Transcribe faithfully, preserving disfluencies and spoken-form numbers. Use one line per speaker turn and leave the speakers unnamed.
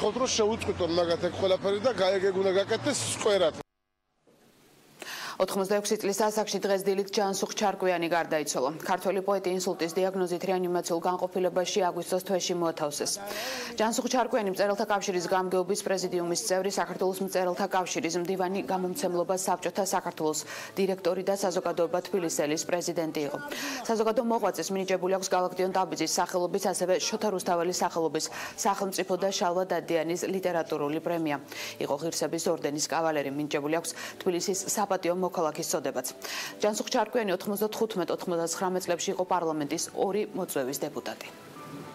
გითხოვთ რომ შევუწყვიტონ მაგათ ეგ ყველაფერი და ეგ უნდა გაკეთდეს სკვერად.
ოთხმოცდაექვსი წლის ასაკში დღეს დილით ჯანსუღ ჩარკვიანი გარდაიცვალა. ქართველი პოეტი ინსულტის დიაგნოზით რეანიმაციულ განყოფილებაში აგვისტოს თვეში მოათავსეს. ჯანსუღ ჩარკვიანი მწერალთა კავშირის გამგეობის პრეზიდიუმის წევრი, საქართველოს მწერალთა კავშირის მდივანი, გამომცემლობა საბჭოთა საქართველოს დირექტორი და საზოგადოება თბილისელის პრეზიდენტი იყო. საზოგადო მოღვაწეს მინიჭებული აქვს გალაქტიონ ტაბიძის სახელობის, ასევე შოთა რუსთაველის სახელობის სახელმწიფო და შალვა დადიანის ლიტერატურული პრემია. იყო ღირსების ორდენის კავალერი, მინიჭებული აქვს თბილისის საპატიო მოქალაქის წოდებაც. ჯანსუღ ჩარკვიანი ოთხმოცდათხუთმეტ ოთხმოცდათხრამეტ წლებში იყო პარლამენტის ორი მოწვევის დეპუტატი.